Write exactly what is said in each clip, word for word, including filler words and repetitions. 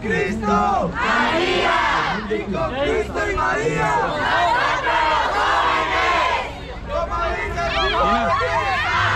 Cristo, María, y con Cristo y María, como dicen los jóvenes.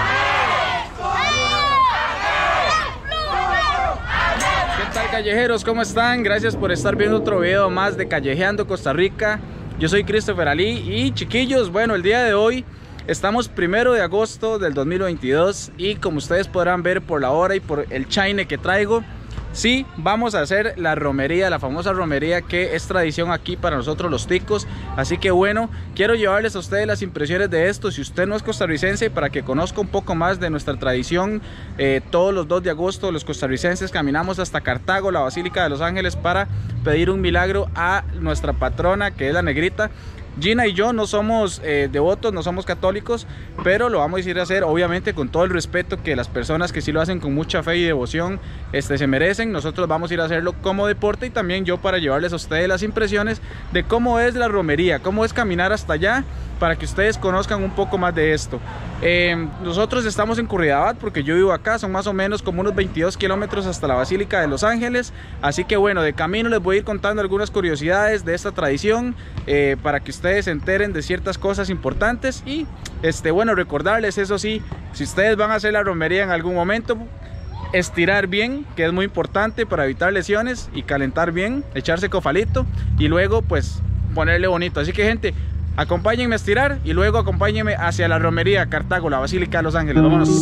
¿Qué tal, callejeros? ¿Cómo están? Gracias por estar viendo otro video más de Callejeando Costa Rica. Yo soy Christopher Ali y chiquillos, bueno, el día de hoy estamos primero de agosto del dos mil veintidós y como ustedes podrán ver por la hora y por el chaine que traigo, sí, vamos a hacer la romería, la famosa romería que es tradición aquí para nosotros los ticos. Así que bueno, quiero llevarles a ustedes las impresiones de esto. Si usted no es costarricense, para que conozca un poco más de nuestra tradición, eh, todos los dos de agosto los costarricenses caminamos hasta Cartago, la Basílica de los Ángeles, para pedir un milagro a nuestra patrona, que es la Negrita. Gina y yo no somos eh, devotos, no somos católicos, pero lo vamos a ir a hacer obviamente con todo el respeto que las personas que sí lo hacen con mucha fe y devoción este, se merecen. Nosotros vamos a ir a hacerlo como deporte y también yo para llevarles a ustedes las impresiones de cómo es la romería, cómo es caminar hasta allá, para que ustedes conozcan un poco más de esto. Eh, nosotros estamos en Curridabat porque yo vivo acá, son más o menos como unos veintidós kilómetros hasta la Basílica de los Ángeles. Así que bueno, de camino les voy a ir contando algunas curiosidades de esta tradición eh, para que ustedes se enteren de ciertas cosas importantes. Y este, bueno, recordarles, eso sí, si ustedes van a hacer la romería en algún momento, estirar bien, que es muy importante para evitar lesiones, y calentar bien, echarse cofalito y luego pues ponerle bonito. Así que gente, acompáñenme a estirar y luego acompáñenme hacia la romería Cartago, la Basílica de los Ángeles. Vámonos.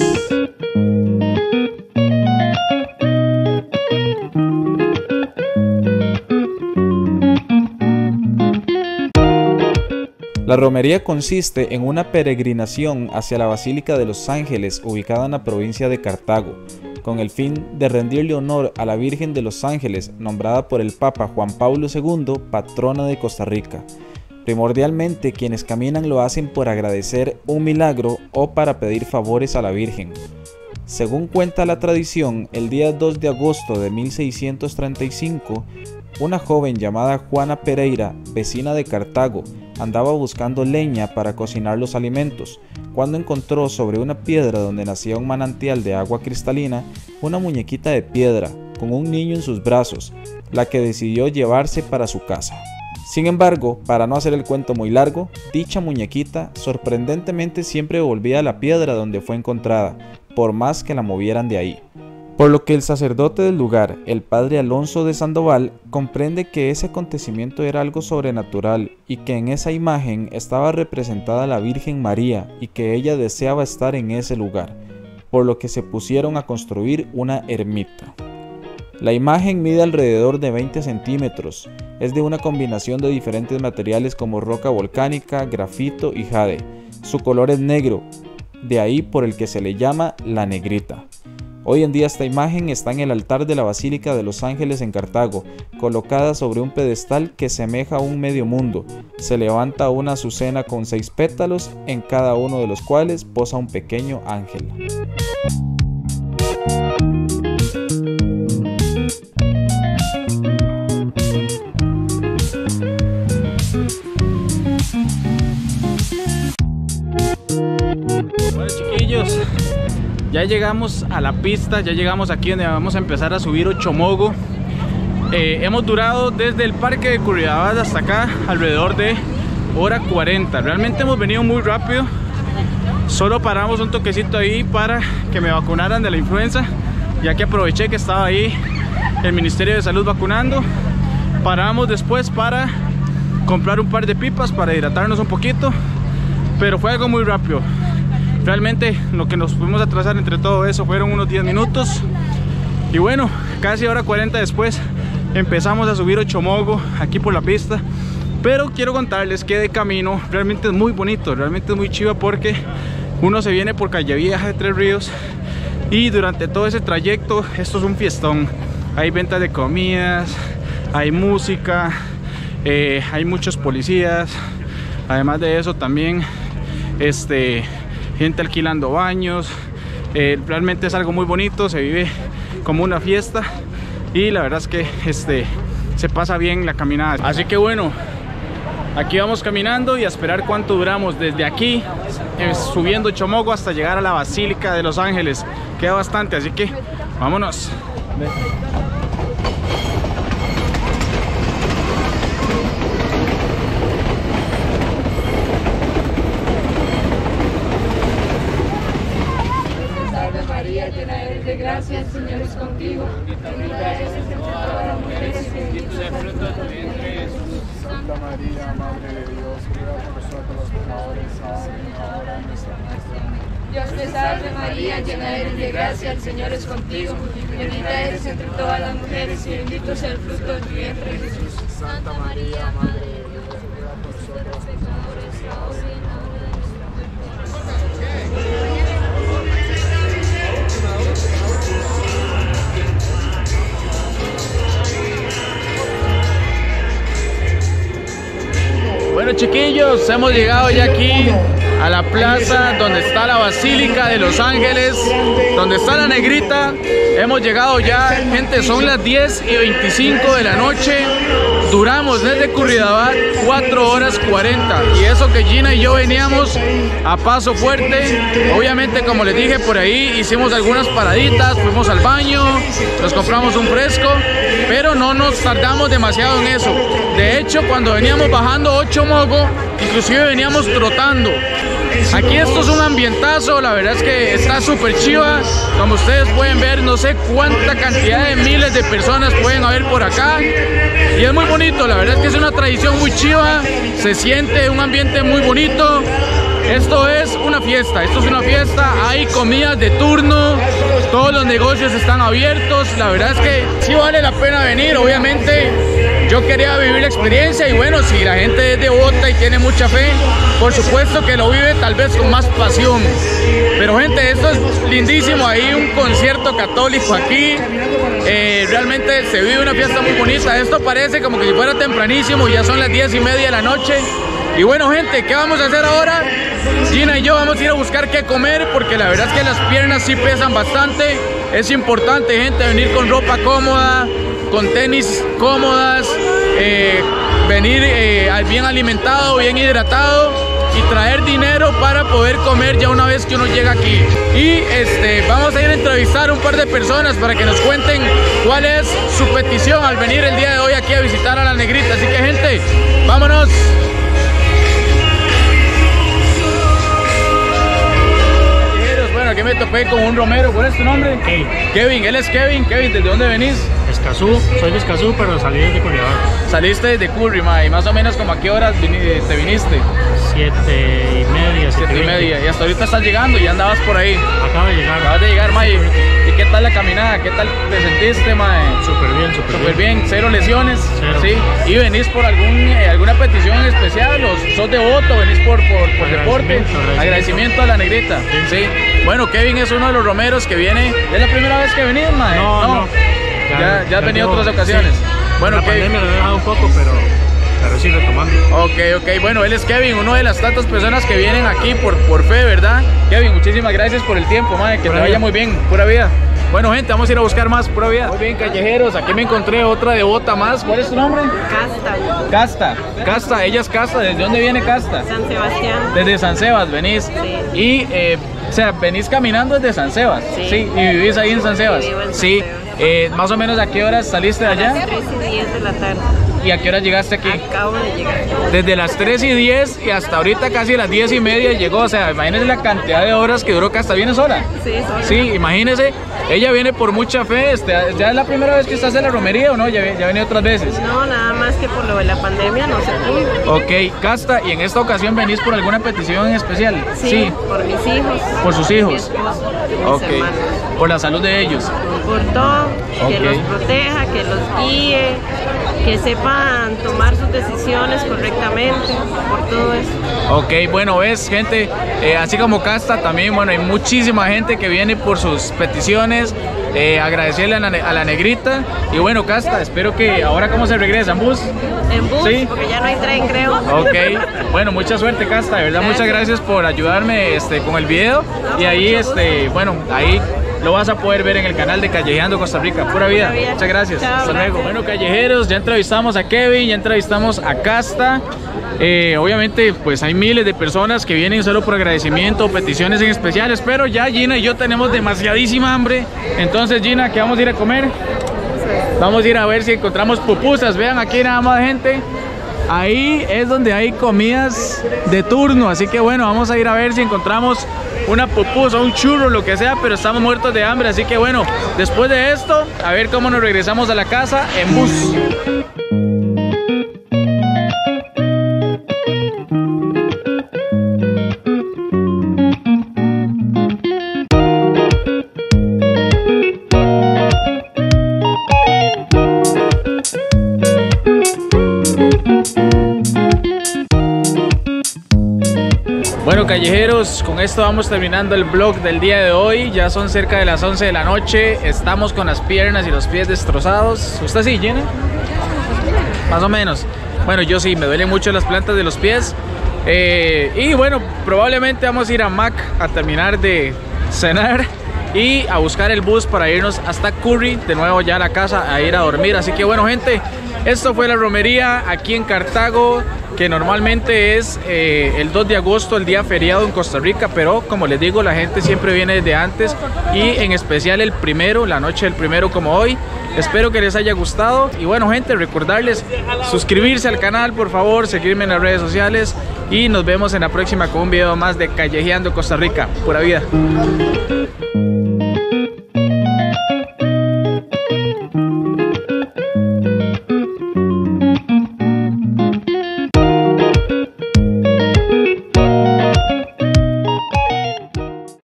La romería consiste en una peregrinación hacia la Basílica de los Ángeles, ubicada en la provincia de Cartago, con el fin de rendirle honor a la Virgen de los Ángeles, nombrada por el Papa Juan Pablo segundo, patrona de Costa Rica. Primordialmente, quienes caminan lo hacen por agradecer un milagro o para pedir favores a la Virgen. Según cuenta la tradición, el día dos de agosto de mil seiscientos treinta y cinco, una joven llamada Juana Pereira, vecina de Cartago, andaba buscando leña para cocinar los alimentos, cuando encontró sobre una piedra donde nacía un manantial de agua cristalina, una muñequita de piedra con un niño en sus brazos, la que decidió llevarse para su casa. Sin embargo, para no hacer el cuento muy largo, dicha muñequita sorprendentemente siempre volvía a la piedra donde fue encontrada, por más que la movieran de ahí. Por lo que el sacerdote del lugar, el padre Alonso de Sandoval, comprende que ese acontecimiento era algo sobrenatural y que en esa imagen estaba representada la Virgen María y que ella deseaba estar en ese lugar, por lo que se pusieron a construir una ermita. La imagen mide alrededor de veinte centímetros, es de una combinación de diferentes materiales como roca volcánica, grafito y jade. Su color es negro, de ahí por el que se le llama la Negrita. Hoy en día esta imagen está en el altar de la Basílica de los Ángeles en Cartago, colocada sobre un pedestal que semeja a un medio mundo. Se levanta una azucena con seis pétalos, en cada uno de los cuales posa un pequeño ángel. Bueno, chiquillos, ya llegamos a la pista, ya llegamos aquí donde vamos a empezar a subir Ochomogo. Eh, hemos durado desde el parque de Curridabat hasta acá alrededor de hora cuarenta. Realmente hemos venido muy rápido. Solo paramos un toquecito ahí para que me vacunaran de la influenza, ya que aproveché que estaba ahí el Ministerio de Salud vacunando. Paramos después para comprar un par de pipas para hidratarnos un poquito, pero fue algo muy rápido. Realmente lo que nos pudimos atrasar entre todo eso fueron unos diez minutos. Y bueno, casi hora cuarenta después empezamos a subir Ochomogo aquí por la pista. Pero quiero contarles que de camino realmente es muy bonito, realmente es muy chiva, porque uno se viene por Calle Vieja de Tres Ríos y durante todo ese trayecto esto es un fiestón. Hay ventas de comidas, hay música, eh, hay muchos policías. Además de eso también este, gente alquilando baños. Eh, realmente es algo muy bonito, se vive como una fiesta y la verdad es que este, se pasa bien la caminada. Así que bueno, aquí vamos caminando y a esperar cuánto duramos desde aquí eh, subiendo Ochomogo hasta llegar a la Basílica de los Ángeles. Queda bastante, así que vámonos. eres de gracia, el Señor es contigo. Bendita eres entre todas las mujeres y bendito es el fruto de tu vientre, Jesús. Santa María, Madre de Dios, ruega por nosotros los pecadores, ahora y en la hora de nuestra muerte. Dios te salve María, llena eres de gracia, el Señor es contigo. Bendita eres entre todas las mujeres y bendito es el fruto de tu vientre, Jesús. Santa María, Madre de Dios, ruega por nosotros los pecadores, ahora y en la hora de nuestra muerte. Bueno, chiquillos, hemos llegado ya aquí a la plaza donde está la Basílica de Los Ángeles, donde está la Negrita. Hemos llegado ya, gente, son las diez y veinticinco de la noche. Duramos desde Curridabat cuatro horas cuarenta, y eso que Gina y yo veníamos a paso fuerte. Obviamente, como les dije, por ahí hicimos algunas paraditas, fuimos al baño, nos compramos un fresco, pero no nos tardamos demasiado en eso. De hecho, cuando veníamos bajando ocho Mogo, inclusive veníamos trotando. Aquí esto es un ambientazo, la verdad es que está súper chiva. Como ustedes pueden ver, no sé cuánta cantidad de miles de personas pueden haber por acá. Y es muy bonito, la verdad es que es una tradición muy chiva. Se siente un ambiente muy bonito. Esto es una fiesta, esto es una fiesta. Hay comidas de turno, todos los negocios están abiertos. La verdad es que sí vale la pena venir, obviamente. Yo quería vivir la experiencia y bueno, si la gente es devota y tiene mucha fe, por supuesto que lo vive tal vez con más pasión. Pero gente, esto es lindísimo, hay un concierto católico aquí, eh, realmente se vive una fiesta muy bonita. Esto parece como que si fuera tempranísimo, ya son las diez y media de la noche. Y bueno, gente, ¿qué vamos a hacer ahora? Gina y yo vamos a ir a buscar qué comer, porque la verdad es que las piernas sí pesan bastante. Es importante, gente, venir con ropa cómoda, con tenis cómodas, eh, venir eh, bien alimentado, bien hidratado y traer dinero para poder comer ya una vez que uno llega aquí. Y este, vamos a ir a entrevistar a un par de personas para que nos cuenten cuál es su petición al venir el día de hoy aquí a visitar a la Negrita. Así que, gente, vámonos. Bueno, aquí me topé con un romero. ¿Cuál es tu nombre? Kevin. Kevin, él es Kevin. Kevin, ¿desde dónde venís? Escazú, soy de Escazú, pero salí desde Curridabat. Saliste desde Curry, ma, y más o menos como a qué horas vini te viniste. Siete y media, Siete y media, y hasta ahorita estás llegando, ya andabas por ahí. Acabo de llegar. Acabas de llegar, ma, y, ¿y qué tal la caminada? ¿Qué tal te sentiste, ma? Súper bien, súper bien. Súper bien, cero lesiones. Cero. Sí. ¿Y venís por algún, eh, alguna petición especial? ¿O sos devoto? ¿Venís por, por, por deporte? Agradecimiento. Agradecimiento a la Negrita. Sí. sí. Bueno, Kevin es uno de los romeros que viene. ¿Es la primera vez que venís, ma? No, no. no. Ya, ya, ya has venido otras ocasiones. Sí. Bueno, la Kevin. pandemia lo he dejado un poco, pero, pero sí retomando. Ok, ok. Bueno, él es Kevin, uno de las tantas personas que vienen aquí por, por fe, ¿verdad? Kevin, muchísimas gracias por el tiempo, madre. Que Pura te vaya vida. muy bien. Pura vida. Bueno, gente, vamos a ir a buscar más. Pura vida. Muy bien, callejeros. Aquí me encontré otra devota más. ¿Cuál es tu nombre? Casta, Casta. Casta. Ella es Casta. ¿Desde dónde viene Casta? San Sebastián. Desde San Sebas, venís. Sí. Y, eh, o sea, venís caminando desde San Sebas. Sí. Y vivís ahí en San Sebas. Sí, vivo en San Sí. Sebas. Eh, más o menos, ¿a qué horas saliste de A las allá? tres y diez de la tarde. ¿Y a qué horas llegaste aquí? Acabo de llegar. Desde las tres y diez y hasta ahorita casi las diez y media llegó. O sea, imagínense la cantidad de horas que duró Casta. ¿Viene sola? Sí, sola. Sí, imagínense. Ella viene por mucha fe. Este, ¿ya es la primera vez que estás en la romería o no? Ya, ya ha venido otras veces. No, nada más que por lo de la pandemia no se pudo. Ok, Casta, ¿y en esta ocasión venís por alguna petición en especial? Sí, por mis hijos. Por sus Mi hijos. esposo, mis Ok, hermanos. por la salud de ellos. Por todo, que Ok. los proteja, que los guíe, que sepan tomar sus decisiones correctamente, por todo eso. Ok, bueno, ves, gente, eh, así como Casta, también, bueno, hay muchísima gente que viene por sus peticiones, eh, agradecerle a la, a la Negrita, y bueno, Casta, espero que ahora cómo se regresa, ¿en bus? En bus, Sí. porque ya no hay tren, creo. Ok, bueno, mucha suerte, Casta, de verdad, Gracias. muchas gracias por ayudarme este, con el video, No, y con ahí, mucho este, bueno, ahí lo vas a poder ver en el canal de Callejeando Costa Rica. Pura vida. Pura vida. Muchas gracias. Chao, Hasta gracias. luego. Bueno, callejeros, ya entrevistamos a Kevin, ya entrevistamos a Casta. Eh, obviamente, pues hay miles de personas que vienen solo por agradecimiento o peticiones en especiales, pero ya Gina y yo tenemos demasiadísima hambre. Entonces, Gina, ¿qué vamos a ir a comer? Vamos a ir a ver si encontramos pupusas. Vean, aquí nada más gente. Ahí es donde hay comidas de turno, así que bueno, vamos a ir a ver si encontramos una pupusa, un churro, lo que sea, pero estamos muertos de hambre. Así que bueno, después de esto, a ver cómo nos regresamos a la casa en bus. Bueno, callejeros, con esto vamos terminando el vlog del día de hoy. Ya son cerca de las once de la noche. Estamos con las piernas y los pies destrozados. ¿Usted sí, Jenna? Más o menos. Bueno, yo sí, me duelen mucho las plantas de los pies. Eh, y bueno, probablemente vamos a ir a Mac a terminar de cenar y a buscar el bus para irnos hasta Curry, de nuevo ya a la casa, a ir a dormir. Así que bueno, gente, esto fue la romería aquí en Cartago, que normalmente es eh, el dos de agosto, el día feriado en Costa Rica, pero como les digo, la gente siempre viene desde antes, y en especial el primero, la noche del primero como hoy. Espero que les haya gustado, y bueno, gente, recordarles suscribirse al canal, por favor, seguirme en las redes sociales, y nos vemos en la próxima con un video más de Callejeando Costa Rica. Pura vida.